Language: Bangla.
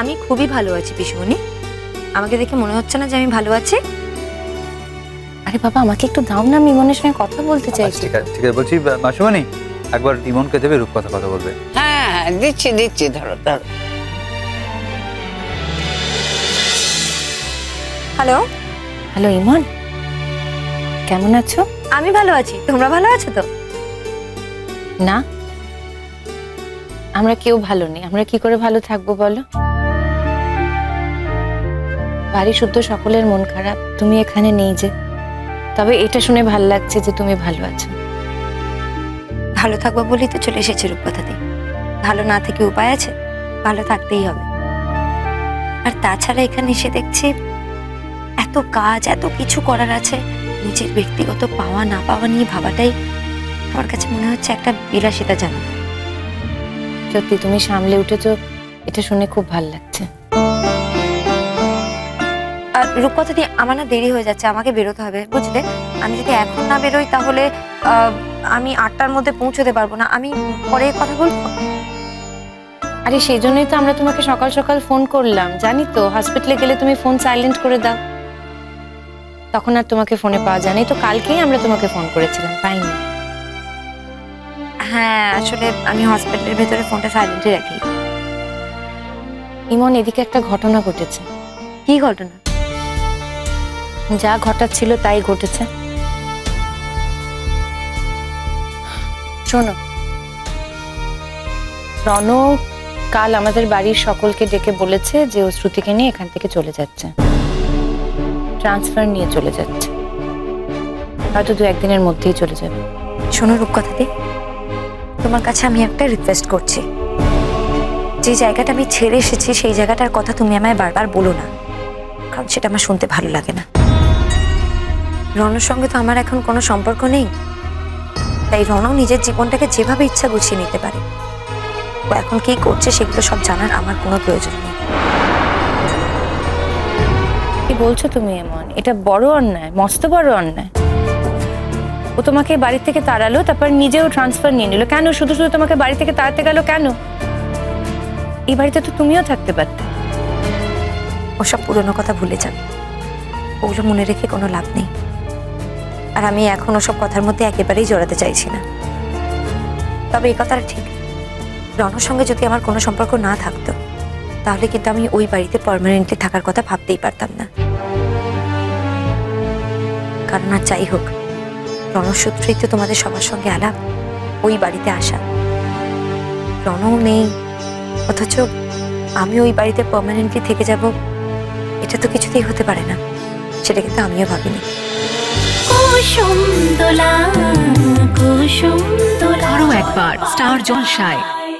আমি খুবই ভালো আছি পিসুমণি। আমাকে দেখে মনে হচ্ছে না যে আমি ভালো আছি? আরে বাবা, আমাকে একটু দাও না, আমি ইমনের সঙ্গে কথা বলতে চাইছি। ঠিক আছে ঠিক আছে, বলছি মাসিমণি একবার ইমনকে দেবে, রূপকথা কথা বলবে। হ্যাঁ হ্যাঁ, দিচ্ছি দিচ্ছি, ধরো ধরো। হ্যালো। হ্যালো ইমন, কেমন আছো? আমি ভালো আছি, তোমরা ভালো আছো তো? না, আমরা কেউ ভালো নেই। আমরা কি করে ভালো থাকবো বলো? বাড়ি শুদ্ধ সকলের মন খারাপ, তুমি এখানে নেই যে। তবে এটা শুনে ভালো লাগছে যে তুমি ভালো আছো। ভালো থাকবো বলেই তো চলে এসেছি রূপকথাতে। ভালো না থেকে উপায় আছে? ভালো থাকতেই হবে। আর তাছাড়া এখানে এসে দেখছি এত কাজ, এত কিছু করার আছে। নিজের ব্যক্তিগত পাওয়া না পাওয়া নিয়ে ভাবাটাই আমার কাছে মনে হচ্ছে একটা বিলাসিতা জানো। সত্যি তুমি সামলে উঠেছো, এটা শুনে খুব ভালো লাগছে। আর রূপকথা দিয়ে আমার না দেরি হয়ে যাচ্ছে, আমাকে বেরোতে হবে বুঝলে। আমি যদি এখন না বেরোই তাহলে আমি 8টার মধ্যে পৌঁছতে পারবো না। আমি পরে কথা বলবো। আরে সেই জন্যই তো আমরা তোমাকে সকাল সকাল ফোন করলাম। জানি তো হসপিটালে গেলে তুমি ফোন সাইলেন্ট করে দাও, তখন আর তোমাকে ফোনে পাওয়া যায়নি। তো কালকেই আমরা তোমাকে ফোন করেছিলাম, পাইনি। হ্যাঁ, আসলে আমি হসপিটালের ভেতরে ফোনটা সাইলেন্টে রাখি। ইমন, এদিকে একটা ঘটনা ঘটেছে। কি ঘটনা? যা ঘটার ছিল তাই ঘটেছে। শোনো, রণ কাল আমাদের বাড়ির সকলকে ডেকে বলেছে যে ও শ্রুতিকে নিয়ে এখান থেকে চলে যাচ্ছে, ট্রান্সফার নিয়ে চলে যাচ্ছে। হয়তো 2-1 দিনের মধ্যেই চলে যাবে। শোনো রূপকথাদি, তোমার কাছে আমি একটা রিকোয়েস্ট করছি। যে জায়গাটা আমি ছেড়ে এসেছি সেই জায়গাটার কথা তুমি আমায় বারবার বলো না, কারণ সেটা আমার শুনতে ভালো লাগে না। রণর সঙ্গে তো আমার এখন কোনো সম্পর্ক নেই, তাই রণ নিজের জীবনটাকে যেভাবে ইচ্ছা গুছিয়ে নিতে পারে। ও এখন কি করছে সেগুলো সব জানার আমার কোনো প্রয়োজন নেই। কি বলছো তুমি এমন? এটা বড় অন্যায়, মস্ত বড় অন্যায়। ও তোমাকে বাড়ি থেকে তাড়ালো, তারপর নিজেও ট্রান্সফার নিয়ে নিল। কেন? শুধু শুধু তোমাকে বাড়ি থেকে তাড়াতে গেল কেন? এই বাড়িতে তো তুমিও থাকতে পারতে। ওসব পুরনো কথা ভুলে যান, ওগুলো মনে রেখে কোনো লাভ নেই। আর আমি এখন ওসব কথার মধ্যে একেবারেই জড়াতে চাইছি না। তবে এই কথাটা ঠিক, রণর সঙ্গে যদি আমার কোনো সম্পর্ক না থাকতো তাহলে কিন্তু আমি ওই বাড়িতে পার্মানেন্টলি থাকার কথা ভাবতেই পারতাম না। কারণ আর যাই হোক, রণর সূত্রেই তো তোমাদের সবার সঙ্গে আলাপ, ওই বাড়িতে আসা। রণও নেই, অথচ আমি ওই বাড়িতে পার্মানেন্টলি থেকে যাব, এটা তো কিছুতেই হতে পারে না। সেটা কিন্তু আমিও ভাবিনি। আরো একবার স্টার জলসায়।